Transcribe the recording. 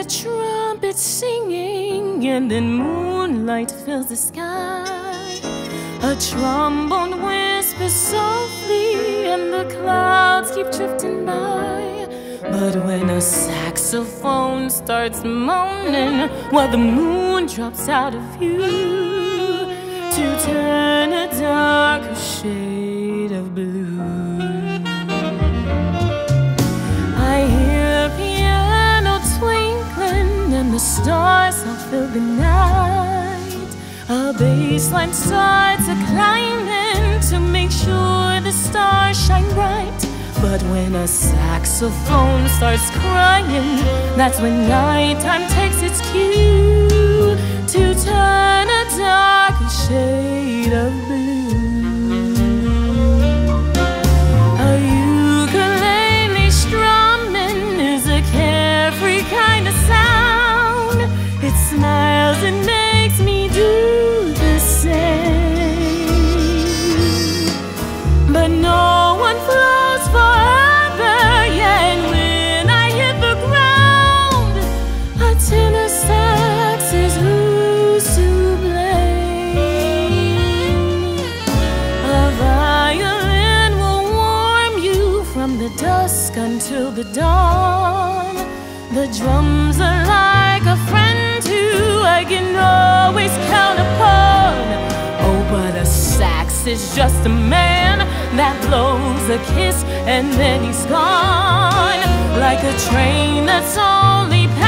a trumpet singing, and then moonlight fills the sky. A trombone whispers softly, and the clouds keep drifting by. But when a saxophone starts moaning, while the moon drops out of view, to turn a darker shade of blue. I hear piano twinkling, and the stars all fill the night. A bass line starts a-climbing to make sure the stars shine bright. But when a saxophone starts crying, that's when nighttime takes its cue, to turn a darker shade of blue. A ukulele strumming is a carefree kind of sound. It smiles and makes me do the same. But no one flows forever, yeah, and when I hit the ground, a tenor sax is who's to blame. A violin will warm you from the dusk until the dawn. The drums are like a friend too, I can always count upon. Oh, but a sax is just a man that blows a kiss and then he's gone, like a train that's only